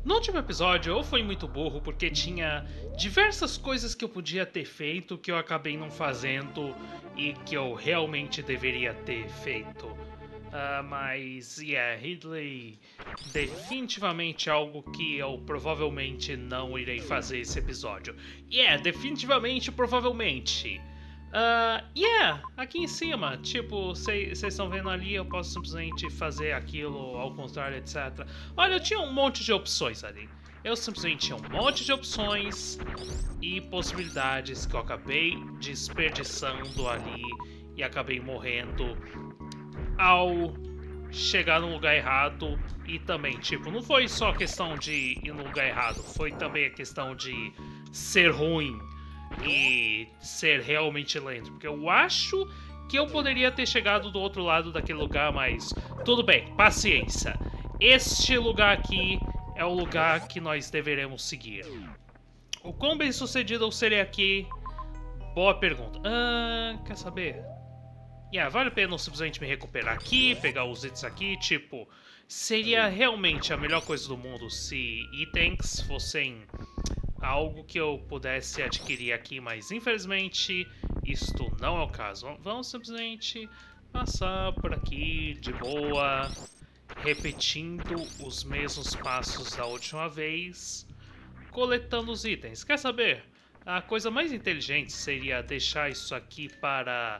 No último episódio eu fui muito burro porque tinha diversas coisas que eu podia ter feito que eu acabei não fazendo e que eu realmente deveria ter feito. Mas, Ridley, definitivamente algo que eu provavelmente não irei fazer esse episódio. Definitivamente, provavelmente. Aqui em cima, tipo, vocês estão vendo ali, eu posso simplesmente fazer aquilo ao contrário, etc. Olha, eu tinha um monte de opções ali. Eu simplesmente tinha um monte de opções e possibilidades que eu acabei desperdiçando ali e acabei morrendo ao chegar no lugar errado. E também, tipo, não foi só questão de ir no lugar errado, foi também a questão de ser ruim e ser realmente lento, porque eu acho que eu poderia ter chegado do outro lado daquele lugar, mas tudo bem, paciência. Este lugar aqui é o lugar que nós deveremos seguir. O quão bem sucedido eu serei aqui? Boa pergunta. Quer saber? Vale a pena simplesmente me recuperar aqui, pegar os itens aqui, tipo... Seria realmente a melhor coisa do mundo se itens fossem algo que eu pudesse adquirir aqui, mas infelizmente isto não é o caso. Vamos simplesmente passar por aqui de boa, repetindo os mesmos passos da última vez, coletando os itens. Quer saber? A coisa mais inteligente seria deixar isso aqui para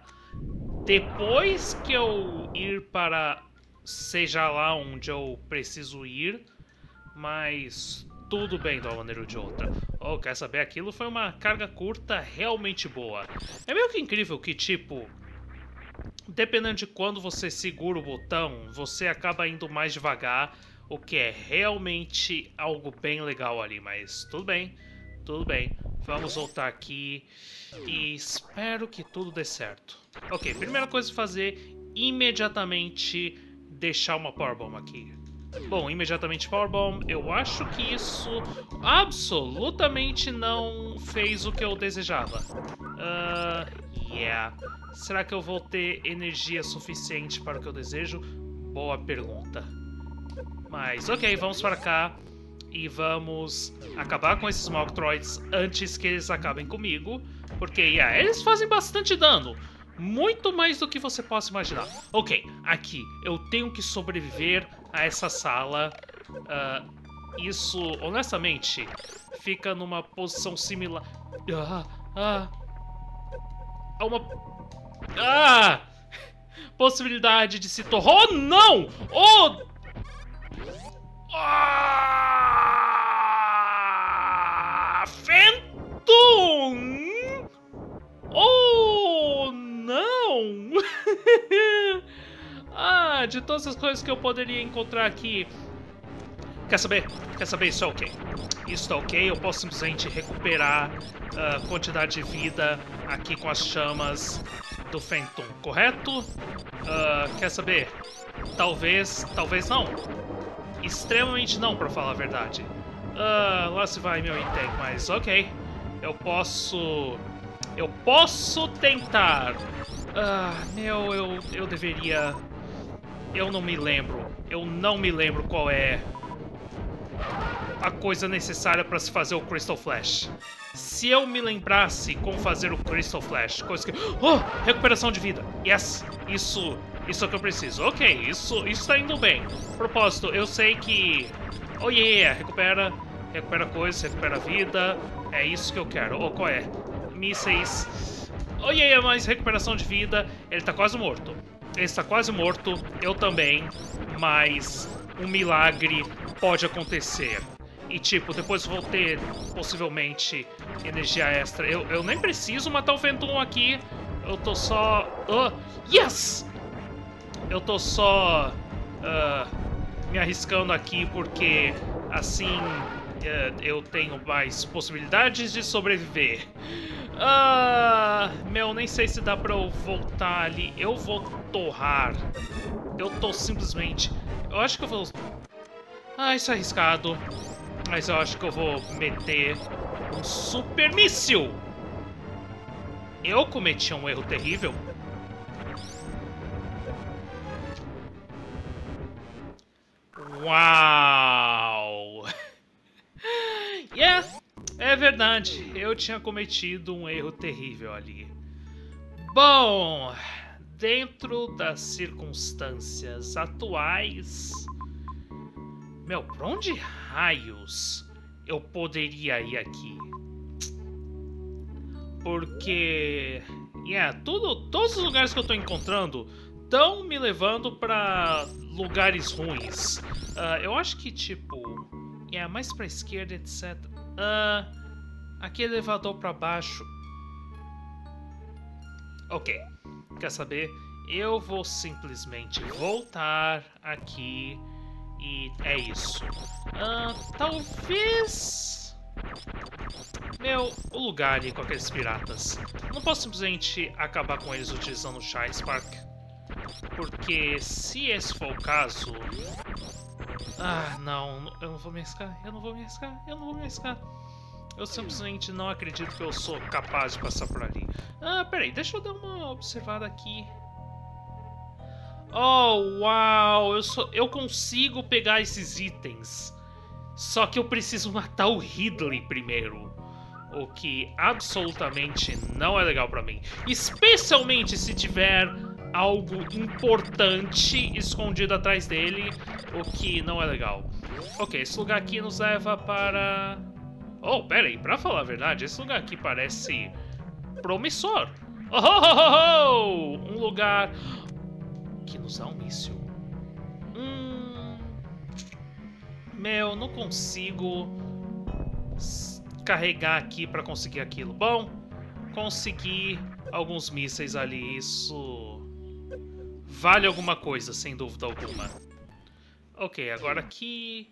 depois que eu ir para seja lá onde eu preciso ir, mas tudo bem de uma maneira ou de outra. Oh, quer saber? Aquilo foi uma carga curta realmente boa. É meio que incrível que, tipo, dependendo de quando você segura o botão, você acaba indo mais devagar, o que é realmente algo bem legal ali, mas tudo bem, tudo bem. Vamos voltar aqui e espero que tudo dê certo. Ok, primeira coisa a fazer, imediatamente deixar uma Powerbomb aqui. Bom, imediatamente Powerbomb, eu acho que isso absolutamente não fez o que eu desejava. Será que eu vou ter energia suficiente para o que eu desejo? Boa pergunta. Mas ok, vamos para cá e vamos acabar com esses Maltroids antes que eles acabem comigo. Porque, eles fazem bastante dano. Muito mais do que você possa imaginar. Ok, aqui, eu tenho que sobreviver a essa sala. Isso, honestamente, fica numa posição similar... possibilidade de se tornar... Oh, não! Oh! Phantom! Oh, não! De todas as coisas que eu poderia encontrar aqui... Quer saber? Quer saber? Isso é ok. Isso é ok, eu posso simplesmente recuperar a quantidade de vida aqui com as chamas do Phantom, correto? Quer saber? Talvez não. Extremamente não, pra falar a verdade. Lá se vai meu item, mas ok. Eu posso tentar. Eu deveria... Eu não me lembro. Eu não me lembro qual é a coisa necessária para se fazer o Crystal Flash. Se eu me lembrasse como fazer o Crystal Flash, coisa que... Oh! Recuperação de vida. Yes! Isso é o que eu preciso. Ok, isso tá indo bem. Propósito, eu sei que... Oh recupera coisas, recupera vida. É isso que eu quero. Oh, qual é? Mísseis. Oh mais recuperação de vida. Ele tá quase morto. Ele está quase morto. Eu também. Mas um milagre pode acontecer. E tipo, depois vou ter, possivelmente, energia extra. Eu nem preciso matar o Phantom aqui. Eu tô só... Yes! Eu tô só... me arriscando aqui porque, assim, eu tenho mais possibilidades de sobreviver. Nem sei se dá pra eu voltar ali. Eu vou torrar. Eu tô simplesmente... Eu acho que eu vou... isso é arriscado. Mas eu acho que eu vou meter um super míssil. Eu cometi um erro terrível. Uau! Yeah, é verdade. Eu tinha cometido um erro terrível ali. Bom, dentro das circunstâncias atuais... Meu, pra onde raios eu poderia ir aqui? Porque... todos os lugares que eu tô encontrando estão me levando pra lugares ruins. Eu acho que, tipo... mais pra esquerda, etc. Aqui elevador pra baixo. Ok. Quer saber? Eu vou simplesmente voltar aqui... E é isso. Talvez... o lugar ali com aqueles piratas. Não posso simplesmente acabar com eles utilizando o Shy Spark. Porque se esse for o caso... não. Eu não vou me arriscar. Eu não vou me arriscar. Eu não vou me arriscar. Eu simplesmente não acredito que eu sou capaz de passar por ali. Peraí. Deixa eu dar uma observada aqui. Oh, uau! Eu consigo pegar esses itens. Só que eu preciso matar o Ridley primeiro. O que absolutamente não é legal pra mim. Especialmente se tiver algo importante escondido atrás dele. O que não é legal. Ok, esse lugar aqui nos leva para... Oh, pera aí. Pra falar a verdade, esse lugar aqui parece promissor. Um lugar... que nos dá um míssil. Não consigo carregar aqui pra conseguir aquilo. Bom, consegui alguns mísseis ali. Isso vale alguma coisa, sem dúvida alguma. Ok, agora aqui...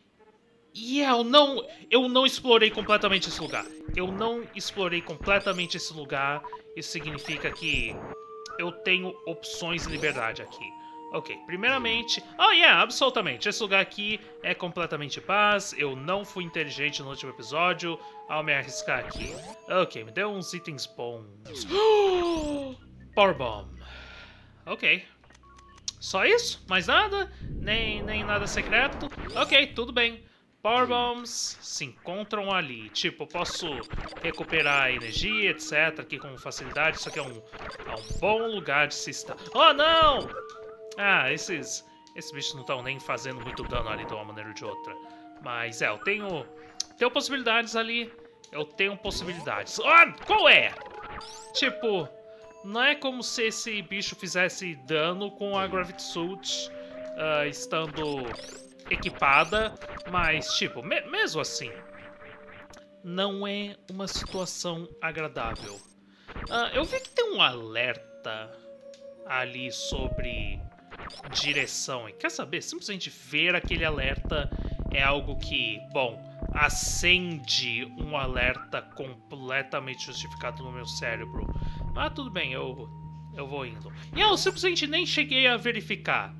eu não explorei completamente esse lugar. Eu não explorei completamente esse lugar. Isso significa que... eu tenho opções de liberdade aqui. Ok, primeiramente... absolutamente. Esse lugar aqui é completamente paz. Eu não fui inteligente no último episódio ao me arriscar aqui. Ok, me deu uns itens bons. Power Bomb. Ok. Só isso? Mais nada? Nem nada secreto? Ok, tudo bem. Power Bombs se encontram ali. Tipo, eu posso recuperar energia, etc. aqui com facilidade. Isso aqui é um bom lugar de se estar. Oh, não! Esses bichos não estão nem fazendo muito dano ali de uma maneira ou de outra. Mas, eu tenho possibilidades ali. Eu tenho possibilidades. Qual é? Tipo, não é como se esse bicho fizesse dano com a Gravity Suit estando... equipada, mas, tipo, mesmo assim, não é uma situação agradável. Eu vi que tem um alerta ali sobre direção. E quer saber? Simplesmente ver aquele alerta é algo que, bom, acende um alerta completamente justificado no meu cérebro. Mas tudo bem, eu vou indo. E eu simplesmente nem cheguei a verificar.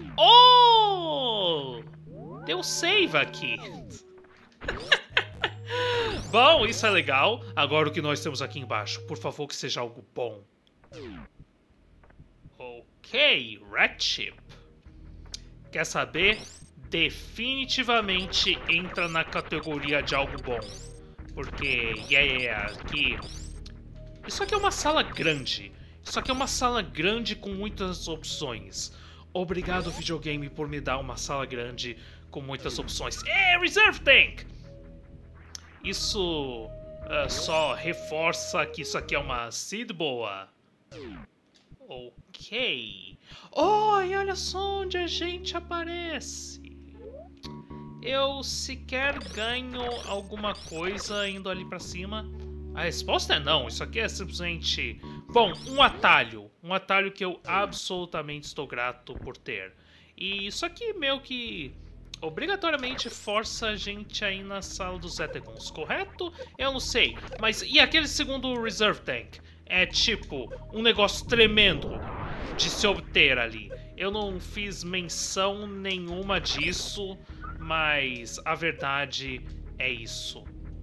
Oh! Deu save aqui. Bom, isso é legal. Agora o que nós temos aqui embaixo. Por favor, que seja algo bom. Ok, Red Chip. Quer saber? Definitivamente entra na categoria de algo bom. Porque, aqui... isso aqui é uma sala grande. Isso aqui é uma sala grande com muitas opções. Obrigado, videogame, por me dar uma sala grande com muitas opções. Reserve Tank! Isso só reforça que isso aqui é uma seed boa. Ok. Oh, e olha só onde a gente aparece. Eu sequer ganho alguma coisa indo ali pra cima. A resposta é não. Isso aqui é simplesmente... bom, um atalho. Um atalho que eu absolutamente estou grato por ter. E isso aqui meio que... obrigatoriamente força a gente aí na sala dos Zetagons, correto? Eu não sei. Mas e aquele segundo Reserve Tank? É tipo um negócio tremendo de se obter ali. Eu não fiz menção nenhuma disso, mas a verdade é isso.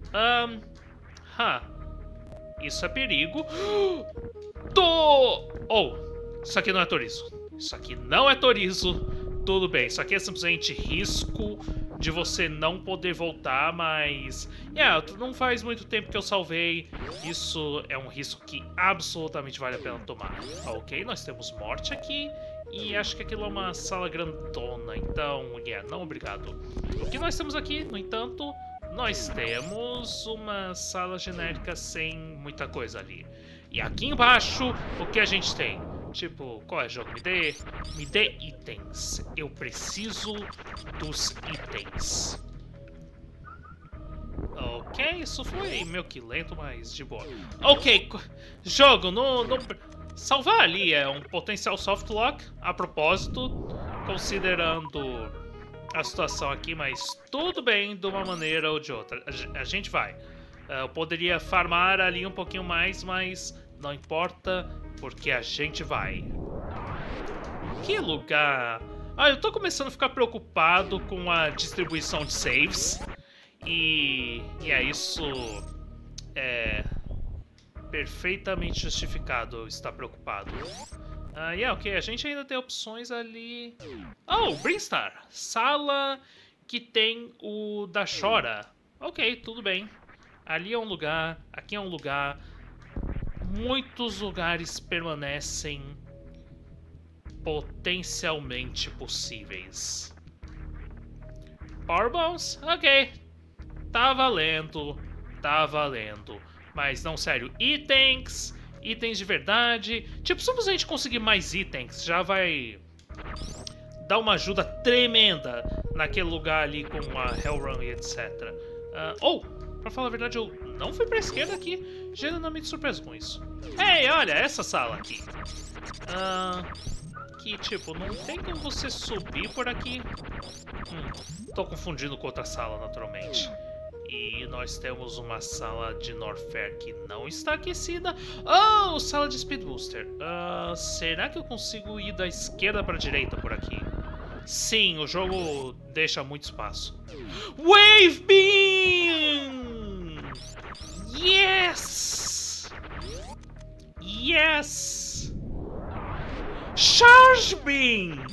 Isso é perigo. Oh, isso aqui não é Torizo. Isso aqui não é Torizo. tudo bem. Isso aqui é simplesmente risco de você não poder voltar, mas... não faz muito tempo que eu salvei. Isso é um risco que absolutamente vale a pena tomar. Ok, nós temos morte aqui. E acho que aquilo é uma sala grandona, então, não obrigado. O que nós temos aqui, no entanto, nós temos uma sala genérica sem muita coisa ali. E aqui embaixo, o que a gente tem? Tipo, qual é o jogo? Me dê itens. Eu preciso dos itens. Ok, isso foi meio que lento, mas de boa. Ok, jogo, salvar ali é um potencial softlock, a propósito, considerando a situação aqui, mas tudo bem de uma maneira ou de outra. A gente vai. Eu poderia farmar ali um pouquinho mais, mas não importa, porque a gente vai. Que lugar... eu tô começando a ficar preocupado com a distribuição de saves. E isso é perfeitamente justificado eu estar preocupado. Ok, a gente ainda tem opções ali... Oh, Brinstar! Sala que tem o da Chora. Ok, tudo bem. Ali é um lugar, aqui é um lugar. Muitos lugares permanecem potencialmente possíveis. Power Bombs? Ok. Tá valendo. Tá valendo. Mas não, sério. Itens de verdade. Tipo, simplesmente conseguir mais itens já vai dar uma ajuda tremenda naquele lugar ali com a Hellrun e etc. Pra falar a verdade, eu não fui pra esquerda aqui. Genuinamente surpreso com isso. Ei, olha, essa sala aqui. Que, tipo, não tem como você subir por aqui. Tô confundindo com outra sala, naturalmente. E nós temos uma sala de Norfair que não está aquecida. Oh, sala de Speed Booster. Será que eu consigo ir da esquerda para a direita por aqui? Sim, o jogo deixa muito espaço. Wave Beam! Yes! Yes! Charge Beam!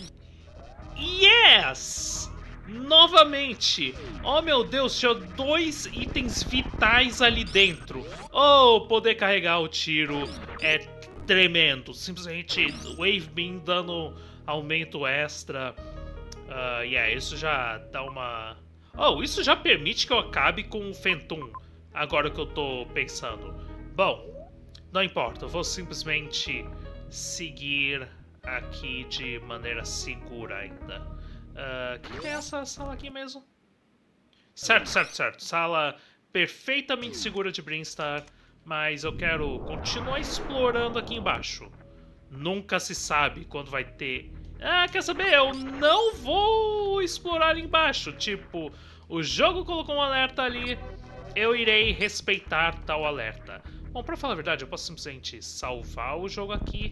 Yes! Novamente! Oh meu Deus, tinha 2 itens vitais ali dentro. Oh, poder carregar o tiro é tremendo. Simplesmente Wave Beam dando aumento extra. Isso já dá uma... Oh, isso já permite que eu acabe com o Phantom. Agora que eu tô pensando. Bom, não importa, eu vou simplesmente seguir aqui de maneira segura ainda. Que é essa sala aqui mesmo? Certo. Sala perfeitamente segura de Brinstar, mas eu quero continuar explorando aqui embaixo. Nunca se sabe quando vai ter... quer saber? Eu não vou explorar ali embaixo. Tipo, o jogo colocou um alerta ali, eu irei respeitar tal alerta. Bom, pra falar a verdade, eu posso simplesmente salvar o jogo aqui.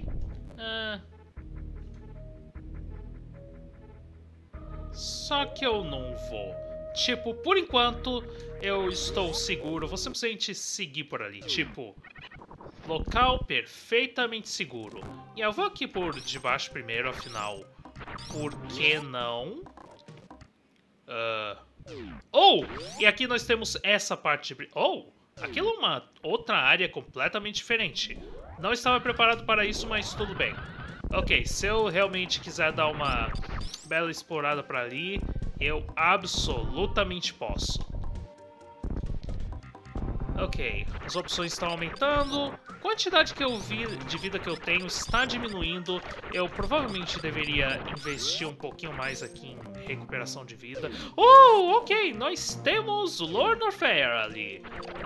Só que eu não vou. Tipo, por enquanto, eu estou seguro. Vou simplesmente seguir por ali. Tipo, local perfeitamente seguro. E eu vou aqui por debaixo primeiro, afinal. Por que não? E aqui nós temos essa parte de... aquilo é uma outra área completamente diferente. Não estava preparado para isso, mas tudo bem. Ok, se eu realmente quiser dar uma bela explorada para ali, eu absolutamente posso. Ok, as opções estão aumentando, a quantidade de vida que eu tenho está diminuindo. Eu provavelmente deveria investir um pouquinho mais aqui em recuperação de vida. Ok, nós temos Lord Norfair ali.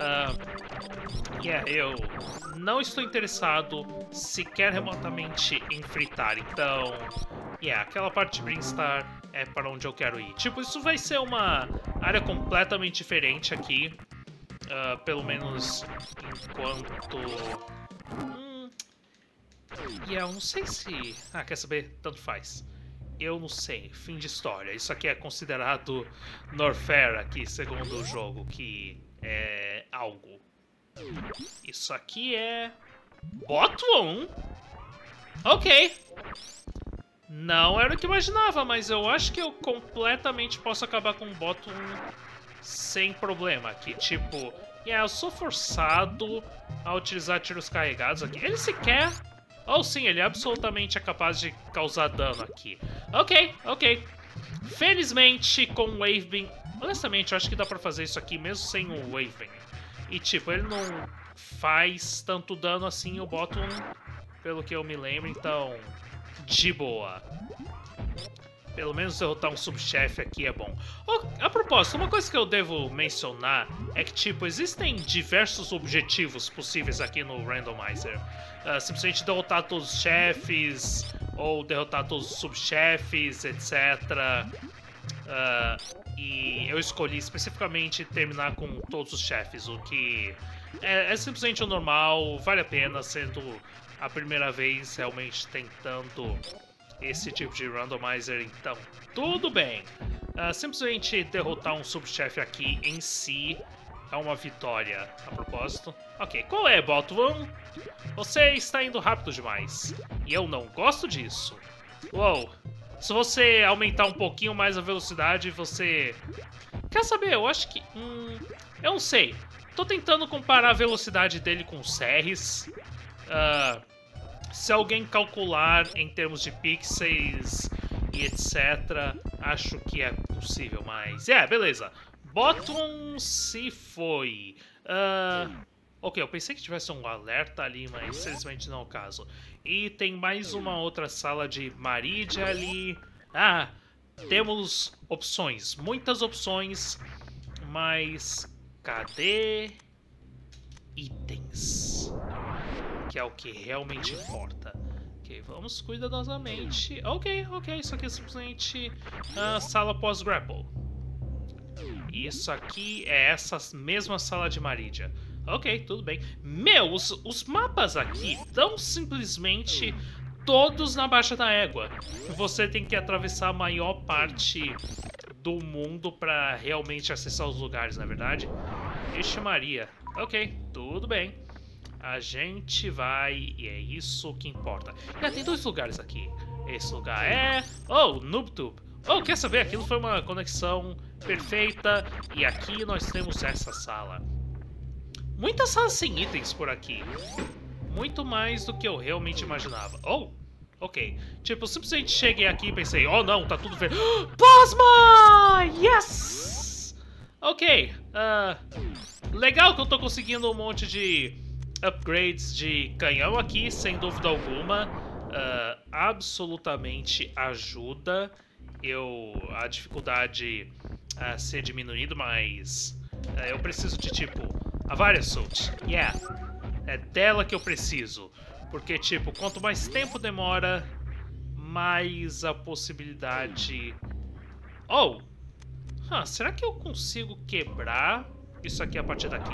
Eu não estou interessado sequer remotamente em fritar, então... aquela parte de Brinstar é para onde eu quero ir. Tipo, isso vai ser uma área completamente diferente aqui. Pelo menos enquanto... eu não sei se... quer saber? Tanto faz. Eu não sei. Fim de história. Isso aqui é considerado Norfair aqui, segundo o jogo, que é algo. Isso aqui é... Bottom? Ok. Não era o que eu imaginava, mas eu acho que eu completamente posso acabar com o Bottom sem problema. Que tipo, eu sou forçado a utilizar tiros carregados aqui. Ele sequer... Oh sim, ele absolutamente é capaz de causar dano aqui. Ok. Felizmente com o Wavebeam... Honestamente, eu acho que dá pra fazer isso aqui mesmo sem o Wavebeam. E tipo, ele não faz tanto dano assim o Bottom, pelo que eu me lembro, então... De boa. Pelo menos derrotar um subchefe aqui é bom. Oh, a propósito, uma coisa que eu devo mencionar é que, tipo, existem diversos objetivos possíveis aqui no Randomizer. Simplesmente derrotar todos os chefes, ou derrotar todos os subchefes, etc. E eu escolhi especificamente terminar com todos os chefes, o que é simplesmente o normal, vale a pena, sendo a primeira vez realmente tentando esse tipo de randomizer, então tudo bem. Simplesmente derrotar um subchefe aqui em si é uma vitória, a propósito. Ok, qual é, Bottom? Você está indo rápido demais, e eu não gosto disso. Uou, se você aumentar um pouquinho mais a velocidade, você... Quer saber, eu acho que... eu não sei. Tô tentando comparar a velocidade dele com o Cerris. Se alguém calcular em termos de pixels e etc, acho que é possível, mas... beleza. Bottom se foi. Ok, eu pensei que tivesse um alerta ali, mas infelizmente não é o caso. E tem mais uma outra sala de Maridia ali. Temos opções, muitas opções, mas cadê itens? Que é o que realmente importa. Ok, vamos cuidadosamente. Ok, isso aqui é simplesmente sala pós-grapple. Isso aqui é essa mesma sala de Maridia. Ok, tudo bem. Meu, os mapas aqui estão simplesmente todos na Baixa da Égua. Você tem que atravessar a maior parte do mundo para realmente acessar os lugares, na verdade. Vixe Maria. Ok, tudo bem. A gente vai e é isso que importa. Tem dois lugares aqui. Esse lugar é... Oh, NoobTube. Oh, quer saber? Aquilo foi uma conexão perfeita. E aqui nós temos essa sala. Muitas salas sem itens por aqui. Muito mais do que eu realmente imaginava. Oh, ok. Tipo, simplesmente cheguei aqui e pensei... Oh não, tá tudo verde. Plasma! Yes! Ok. Legal que eu tô conseguindo um monte de upgrades de canhão aqui, sem dúvida alguma. Absolutamente ajuda a dificuldade a ser diminuído, mas eu preciso de, tipo, a Varia Suit. É dela que eu preciso. Porque, tipo, quanto mais tempo demora, mais a possibilidade... Oh! Será que eu consigo quebrar isso aqui a partir daqui?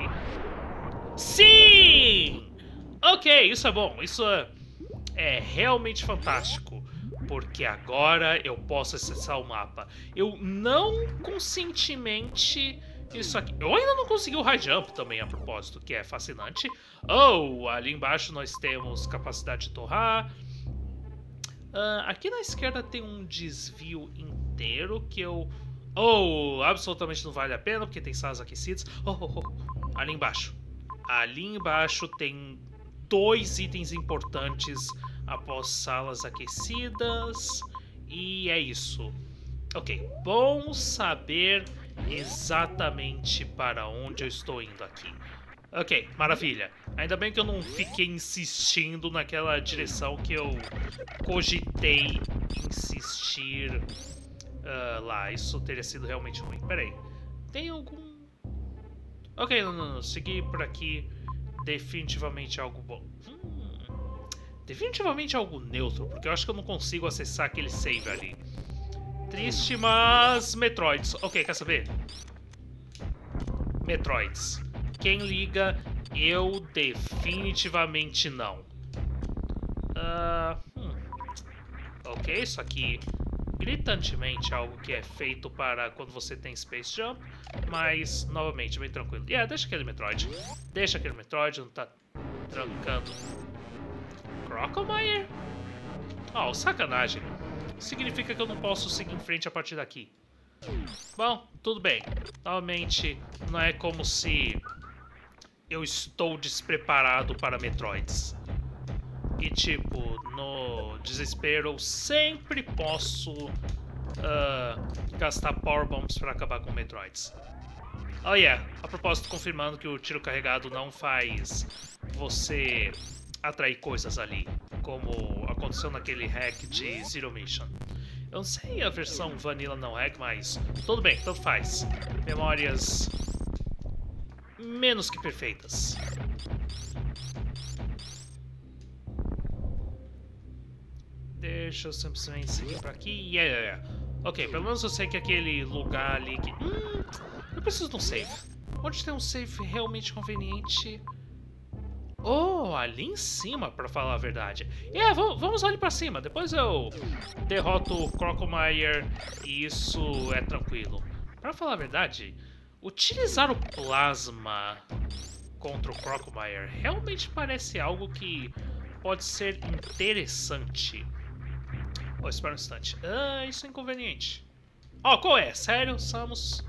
Sim! Ok, isso é bom. Isso é realmente fantástico. Porque agora eu posso acessar o mapa. Eu não conscientemente... Isso aqui... Eu ainda não consegui o high jump também, a propósito, que é fascinante. Oh, ali embaixo nós temos capacidade de torrar. Aqui na esquerda tem um desvio inteiro que eu... Oh, absolutamente não vale a pena, porque tem salas aquecidas. Ali embaixo. Ali embaixo tem 2 itens importantes após salas aquecidas. E é isso. Ok, bom saber exatamente para onde eu estou indo aqui. Ok, maravilha. Ainda bem que eu não fiquei insistindo naquela direção que eu cogitei insistir lá. Isso teria sido realmente ruim. Pera aí. Tem algum... Ok, não. Seguir por aqui. Definitivamente algo bom. Definitivamente algo neutro, porque eu acho que eu não consigo acessar aquele save ali. Triste, mas... Metroids. Ok, quer saber? Metroids. Quem liga? Eu definitivamente não. Ok, isso aqui... gritantemente algo que é feito para quando você tem Space Jump, mas, novamente, bem tranquilo. Deixa aquele Metroid. Deixa aquele Metroid, não tá trancando. Crocomire? Oh, sacanagem. significa que eu não posso seguir em frente a partir daqui. Bom, tudo bem. Novamente, não é como se eu estou despreparado para Metroids. E tipo, no desespero eu sempre posso gastar Power Bombs para acabar com Metroids. Oh yeah, a propósito, confirmando que o tiro carregado não faz você atrair coisas ali, como aconteceu naquele hack de Zero Mission. Eu não sei a versão Vanilla não hack, mas tudo bem, tanto faz. Memórias menos que perfeitas. Deixa eu simplesmente seguir pra aqui. Yeah. Ok, pelo menos eu sei que aquele lugar ali que... eu preciso de um save. Onde tem um save realmente conveniente? Oh, ali em cima, pra falar a verdade. Vamos ali pra cima. Depois eu derroto o Crocomire e isso é tranquilo. Pra falar a verdade, utilizar o Plasma contra o Crocomire realmente parece algo que pode ser interessante. Oh, espera um instante. Isso é inconveniente. Oh, qual é? Sério, Samus?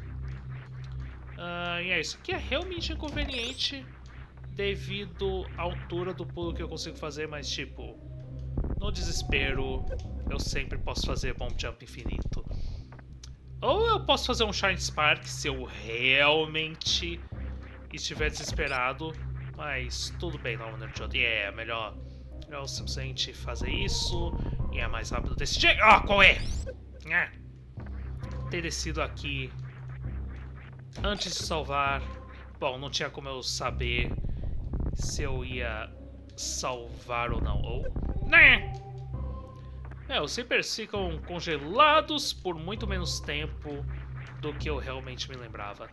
Isso aqui é realmente inconveniente devido à altura do pulo que eu consigo fazer, mas tipo, no desespero, eu sempre posso fazer Bomb Jump infinito. Ou eu posso fazer um Shine Spark se eu realmente estiver desesperado, mas tudo bem, não, é melhor eu simplesmente fazer isso e é mais rápido desse jeito. Qual é? Ter descido aqui antes de salvar. Bom, não tinha como eu saber se eu ia salvar ou não. Os Zippers ficam congelados por muito menos tempo do que eu realmente me lembrava.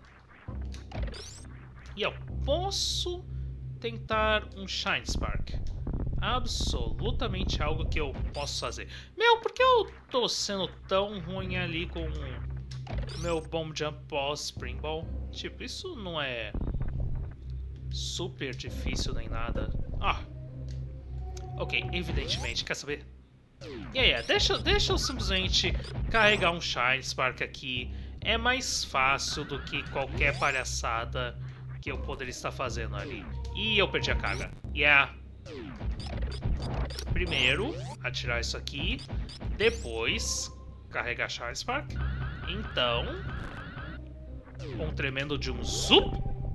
E eu posso tentar um Shine Spark. Absolutamente algo que eu posso fazer. Por que eu tô sendo tão ruim ali com meu Bomb Jump pós Spring Ball? Tipo, isso não é super difícil nem nada. Ok, evidentemente, quer saber? Deixa eu simplesmente carregar um Shine Spark aqui. É mais fácil do que qualquer palhaçada que eu poderia estar fazendo ali. E eu perdi a carga. Primeiro, atirar isso aqui. Depois, carregar Shine Spark. Então, um tremendo de um zup.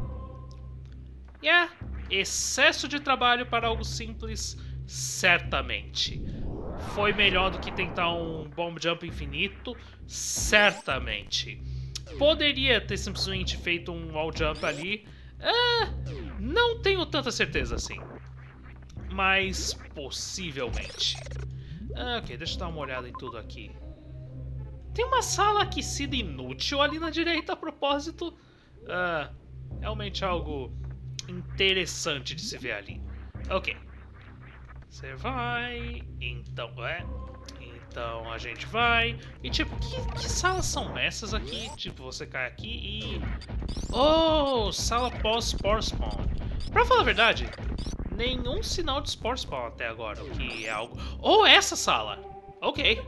Excesso de trabalho para algo simples, certamente. Foi melhor do que tentar um Bomb Jump infinito, certamente. Poderia ter simplesmente feito um Wall Jump ali. Não tenho tanta certeza assim. Mas possivelmente. Ok, deixa eu dar uma olhada em tudo aqui. Tem uma sala aquecida inútil ali na direita a propósito. Realmente algo interessante de se ver ali. Ok. Você vai. Então, Então a gente vai. E tipo, que salas são essas aqui? Tipo, você cai aqui e... Oh, sala pós-Spore Spawn. Pra falar a verdade, nenhum sinal de Spore Spawn até agora, o que é algo... Oh, essa sala! Ok.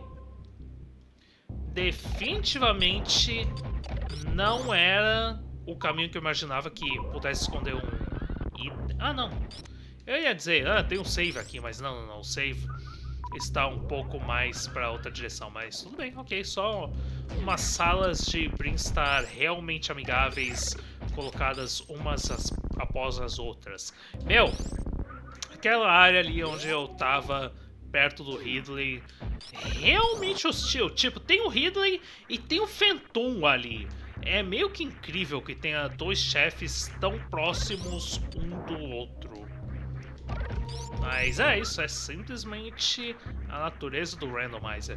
Definitivamente não era o caminho que eu imaginava que pudesse esconder um... não. Eu ia dizer, tem um save aqui, mas não. O save está um pouco mais para outra direção, mas tudo bem, ok. Só umas salas de Brinstar realmente amigáveis, colocadas umas após as outras. Aquela área ali onde eu tava, perto do Ridley, realmente hostil. Tipo, tem o Ridley e tem o Phantom ali. É meio que incrível que tenha dois chefes tão próximos um do outro. Mas isso é simplesmente a natureza do Randomizer.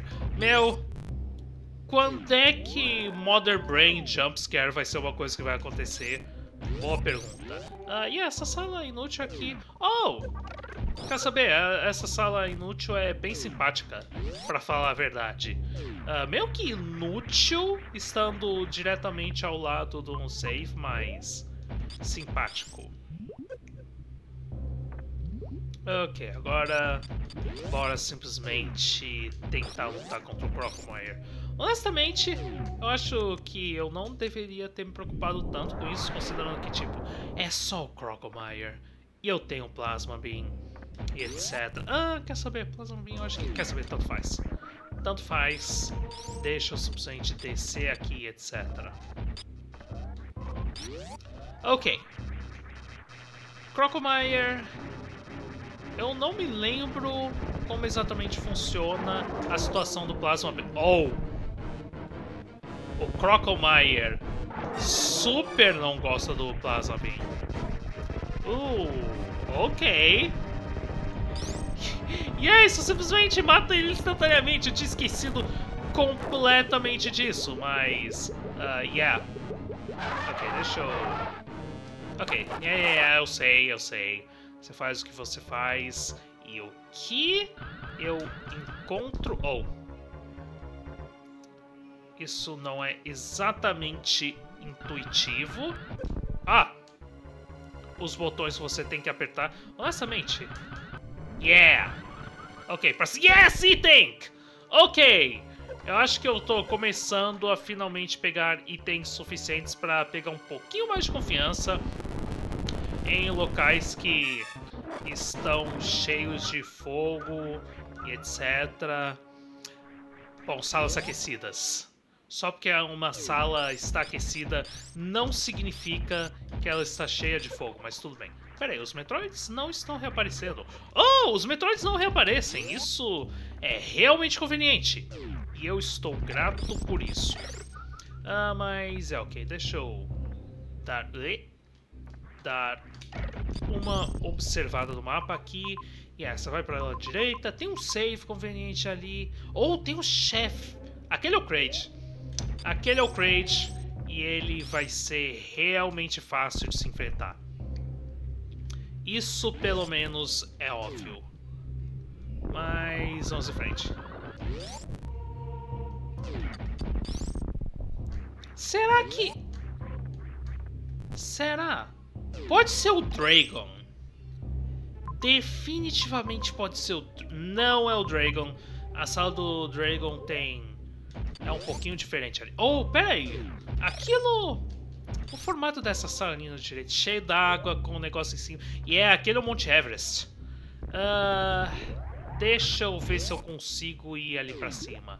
Quando é que Mother Brain Jumpscare vai ser uma coisa que vai acontecer? Boa pergunta. E essa sala inútil aqui... Quer saber? Essa sala inútil é bem simpática, pra falar a verdade. Meio que inútil, estando diretamente ao lado de um save, mas simpático. Ok, agora bora simplesmente tentar lutar contra o Crocomire. Honestamente, eu acho que eu não deveria ter me preocupado tanto com isso, considerando que, tipo, é só o Crocomire e eu tenho Plasma Beam e etc. Ah, quer saber? Plasma Beam, eu acho que quer saber, tanto faz. Tanto faz, deixa eu simplesmente descer aqui, etc. Ok. Crocomire. Eu não me lembro como exatamente funciona a situação do Plasma Beam. Oh! O Crocomire super não gosta do Plasma Beam. Ok. E é isso, simplesmente mata ele instantaneamente. Eu tinha esquecido completamente disso, mas... yeah. Ok, deixa eu... Ok, eu sei. Você faz o que você faz. E o que eu encontro... Oh. Isso não é exatamente intuitivo. Ah! Os botões você tem que apertar. Honestamente... Yeah! Ok, pra... Yes, item! Ok! Eu acho que eu tô começando a finalmente pegar itens suficientes pra pegar um pouquinho mais de confiança em locais que estão cheios de fogo e etc. Bom, salas aquecidas. Só porque uma sala está aquecida não significa que ela está cheia de fogo, mas tudo bem. Pera aí, os Metroids não estão reaparecendo. Oh, os Metroids não reaparecem. Isso é realmente conveniente. E eu estou grato por isso. Ah, mas é ok. Deixa eu dar uma observada no mapa aqui. E essa vai para a direita. Tem um save conveniente ali. Ou tem um chefe. Aquele é o Kraid. Aquele é o Kraid. E ele vai ser realmente fácil de se enfrentar. Isso pelo menos é óbvio. Mas vamos em frente. Será que... Será? Pode ser o Dragon. Definitivamente pode ser o... Não é o Dragon. A sala do Dragon tem... É um pouquinho diferente ali. Oh, pera aí. Aquilo... O formato dessa sala ali no direito, cheio d'água, com um negócio em cima. E é aquele Monte Everest. Deixa eu ver se eu consigo ir ali pra cima.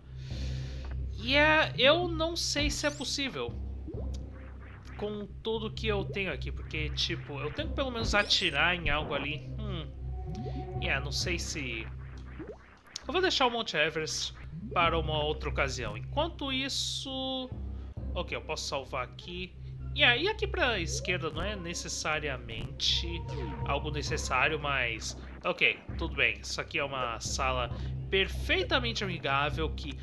Eu não sei se é possível. Com tudo que eu tenho aqui. Porque, tipo, eu tenho que pelo menos atirar em algo ali. Não sei se... Eu vou deixar o Monte Everest para uma outra ocasião. Enquanto isso... Ok, eu posso salvar aqui. E aqui pra esquerda não é necessariamente algo necessário, mas... Ok, tudo bem. Isso aqui é uma sala perfeitamente amigável que...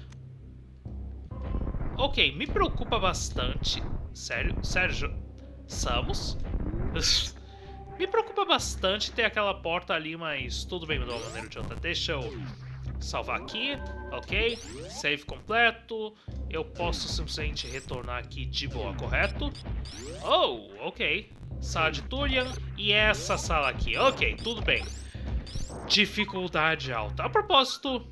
Ok, me preocupa bastante. Sério? Samus? Me preocupa bastante ter aquela porta ali, mas tudo bem de uma maneira ou de outra. Deixa eu salvar aqui. Ok, save completo. Eu posso simplesmente retornar aqui de boa, correto? Oh, ok. Sala de Turian e essa sala aqui. Ok, tudo bem. Dificuldade alta. A propósito...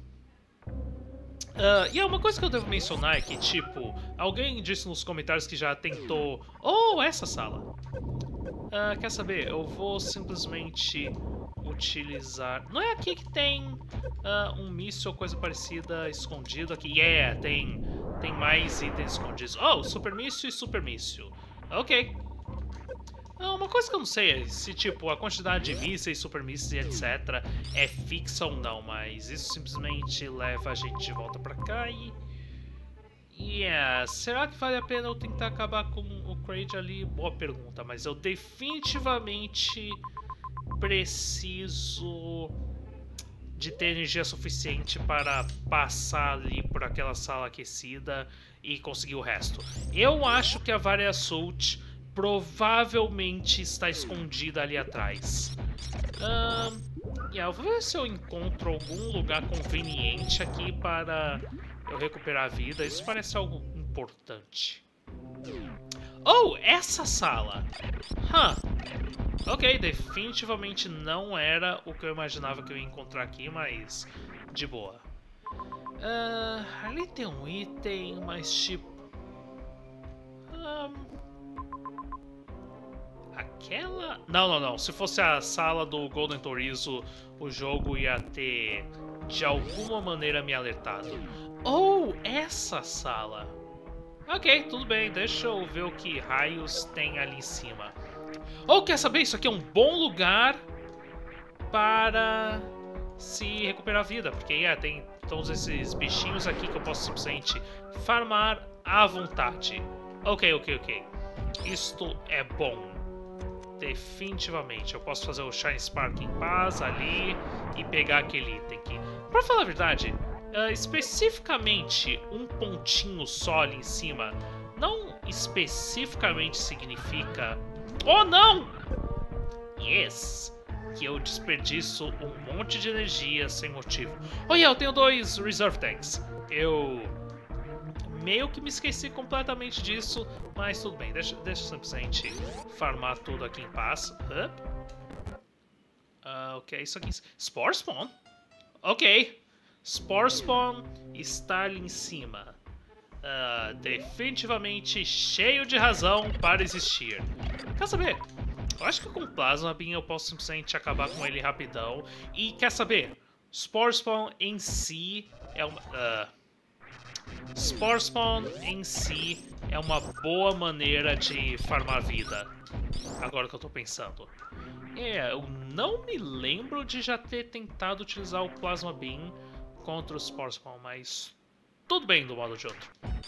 uma coisa que eu devo mencionar é que, tipo, alguém disse nos comentários que já tentou... Oh, essa sala. Quer saber? Eu vou simplesmente utilizar... Não é aqui que tem um míssil ou coisa parecida escondido aqui? Tem mais itens escondidos. Oh, super míssil e super míssil. Ok. Uma coisa que eu não sei é se, tipo, a quantidade de mísseis, super mísseis e etc. é fixa ou não, mas isso simplesmente leva a gente de volta pra cá e... será que vale a pena eu tentar acabar com o Kraid ali? Boa pergunta, mas eu definitivamente preciso de ter energia suficiente para passar ali por aquela sala aquecida e conseguir o resto. Eu acho que a Varia Assault provavelmente está escondida ali atrás. Eu vou ver se eu encontro algum lugar conveniente aqui para eu recuperar a vida. Isso parece algo importante. Oh, essa sala! Ok, definitivamente não era o que eu imaginava que eu ia encontrar aqui, mas de boa. Ali tem um item, mas tipo... aquela... Não. Se fosse a sala do Golden Torizo, o jogo ia ter, de alguma maneira, me alertado. Ou essa sala. Ok, tudo bem. Deixa eu ver o que raios tem ali em cima. Ou quer saber? Isso aqui é um bom lugar para se recuperar a vida. Porque tem todos esses bichinhos aqui que eu posso simplesmente farmar à vontade. Ok. Isto é bom. Definitivamente. Eu posso fazer o Shine Spark em paz ali e pegar aquele item aqui. Pra falar a verdade, especificamente um pontinho só ali em cima não especificamente significa... Oh, não! Yes! Que eu desperdiço um monte de energia sem motivo. Oh, eu tenho 2 Reserve Tanks. Eu meio que me esqueci completamente disso, mas tudo bem. Deixa eu simplesmente farmar tudo aqui em paz. Ok, isso aqui... Spore Spawn? Ok. Spore Spawn está ali em cima. Definitivamente cheio de razão para existir. Quer saber? Eu acho que com Plasma Beam eu posso simplesmente acabar com ele rapidão. E quer saber? Spore Spawn em si é uma... Spore Spawn em si é uma boa maneira de farmar vida. Agora que eu tô pensando. Eu não me lembro de já ter tentado utilizar o Plasma Beam contra o Spore Spawn, mas tudo bem do modo de outro.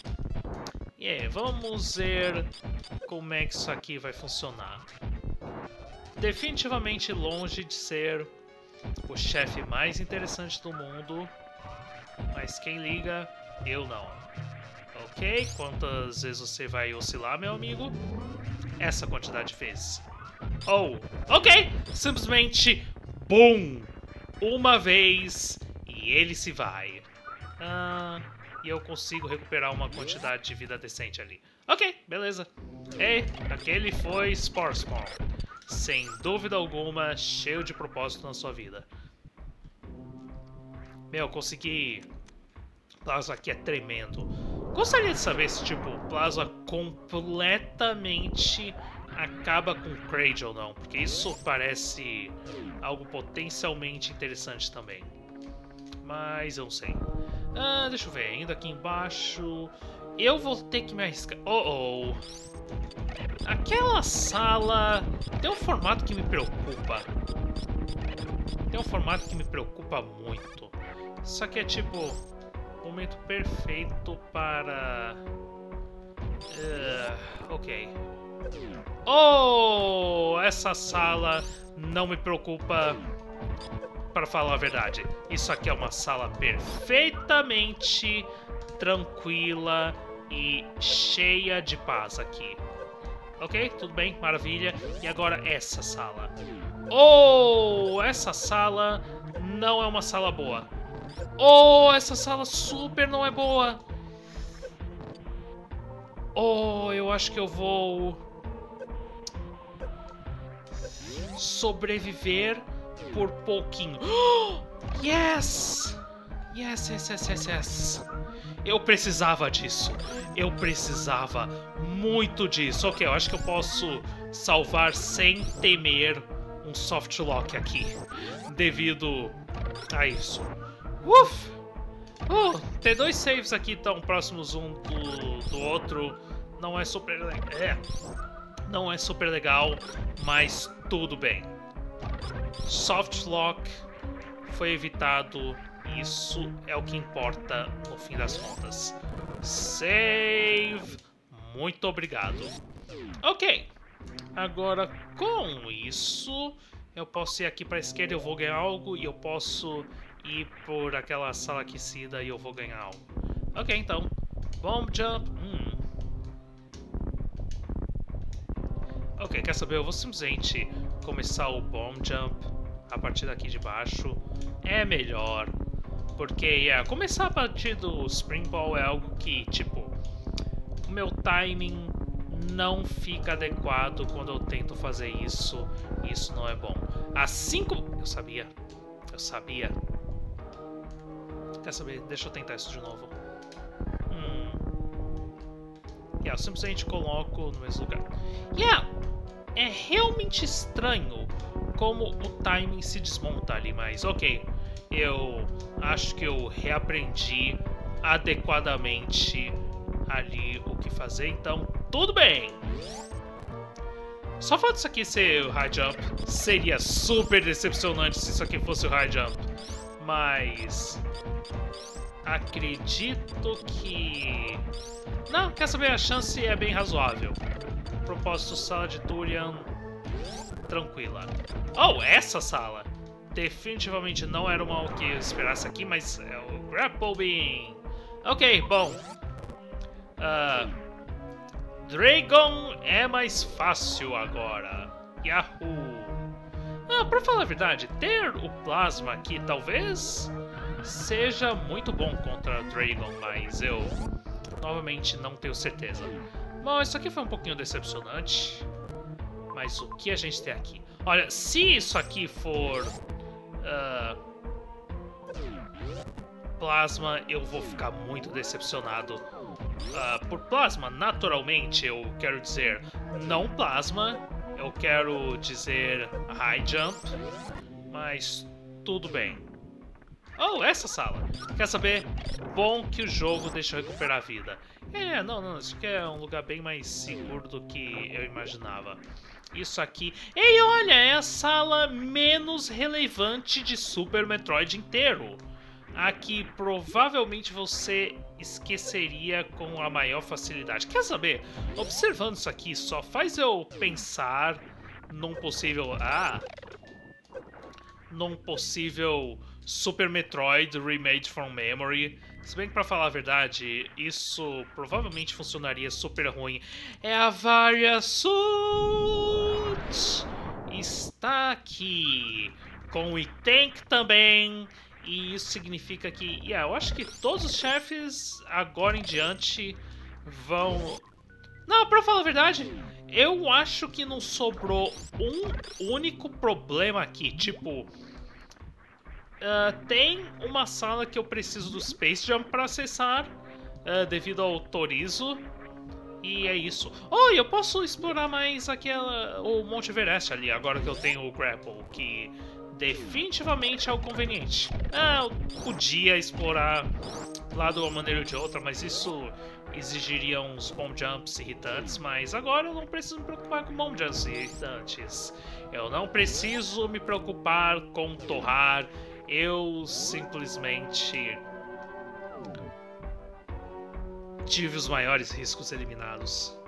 Vamos ver como é que isso aqui vai funcionar. Definitivamente longe de ser o chefe mais interessante do mundo, mas quem liga, eu não. Ok, quantas vezes você vai oscilar, meu amigo? Essa quantidade de vezes. Oh, ok, simplesmente, BOOM! Uma vez e ele se vai. E eu consigo recuperar uma quantidade de vida decente ali. Ok, beleza. Aquele foi Spore Spawn. Sem dúvida alguma, cheio de propósito na sua vida. Meu, consegui... Plasma aqui é tremendo. Gostaria de saber se, tipo, o Plasma completamente acaba com o Cradle ou não. Porque isso parece algo potencialmente interessante também. Mas eu não sei. Deixa eu ver, ainda aqui embaixo... Eu vou ter que me arriscar... Aquela sala... Tem um formato que me preocupa. Tem um formato que me preocupa muito. Só que é tipo... o momento perfeito para... ok. Essa sala não me preocupa... Para falar a verdade, isso aqui é uma sala perfeitamente tranquila e cheia de paz aqui. Ok, tudo bem, maravilha. E agora essa sala. Essa sala não é uma sala boa. Essa sala super não é boa. Eu acho que eu vou sobreviver por pouquinho. Yes! Yes. Eu precisava disso. Eu precisava muito disso. Ok, eu acho que eu posso salvar sem temer um soft lock aqui. Devido a isso. Ter 2 saves aqui tão próximos um do outro não é super legal. Não é super legal, mas tudo bem. Soft lock foi evitado, isso é o que importa no fim das contas. Save, muito obrigado. Ok, agora com isso eu posso ir aqui para a esquerda, eu vou ganhar algo, e eu posso ir por aquela sala aquecida e eu vou ganhar algo. Ok, então, bomb jump. Ok, quer saber? Eu vou simplesmente começar o bomb jump a partir daqui de baixo. É melhor. Porque, começar a partir do Spring Ball é algo que, tipo, o meu timing não fica adequado quando eu tento fazer isso. Isso não é bom. Assim como... Eu sabia. Quer saber? Deixa eu tentar isso de novo. Eu simplesmente coloco no mesmo lugar. É realmente estranho como o timing se desmonta ali, mas ok. Eu acho que eu reaprendi adequadamente ali o que fazer, então tudo bem. Só falta isso aqui ser o high jump. Seria super decepcionante se isso aqui fosse o high jump. Mas... acredito que... Não, quer saber? A chance é bem razoável. Propósito, sala de Durian... tranquila. Oh, essa sala! Definitivamente não era uma que eu esperasse aqui, mas é o Grapple Beam. Ok, bom. Dragon é mais fácil agora. Yahoo! Pra falar a verdade, ter o Plasma aqui talvez seja muito bom contra Dragon, mas eu novamente não tenho certeza. Bom, isso aqui foi um pouquinho decepcionante. Mas o que a gente tem aqui? Olha, se isso aqui for Plasma, eu vou ficar muito decepcionado. Por Plasma, naturalmente, eu quero dizer não Plasma, eu quero dizer High Jump, mas tudo bem. Oh, essa sala. Quer saber? Bom que o jogo deixa eu recuperar a vida. Não, isso aqui é um lugar bem mais seguro do que eu imaginava. Isso aqui... Ei, olha, é a sala menos relevante de Super Metroid inteiro. A que provavelmente você esqueceria com a maior facilidade. Quer saber? Observando isso aqui só faz eu pensar num possível... num possível Super Metroid Remade from Memory. Se bem que, pra falar a verdade, isso provavelmente funcionaria super ruim. É a Varia Suit! Está aqui. Com o E-Tank também. E isso significa que... eu acho que todos os chefes, agora em diante, vão... Não, pra falar a verdade, eu acho que não sobrou um único problema aqui. Tipo... tem uma sala que eu preciso do Space Jump para acessar, devido ao Torizo, e é isso. Oh, eu posso explorar mais o Monte Everest ali, agora que eu tenho o Grapple, que definitivamente é o conveniente. Eu podia explorar lá de uma maneira ou de outra, mas isso exigiria uns bomb jumps irritantes, mas agora eu não preciso me preocupar com bomb jumps irritantes. Eu não preciso me preocupar com torrar. Eu simplesmente tive os maiores riscos eliminados.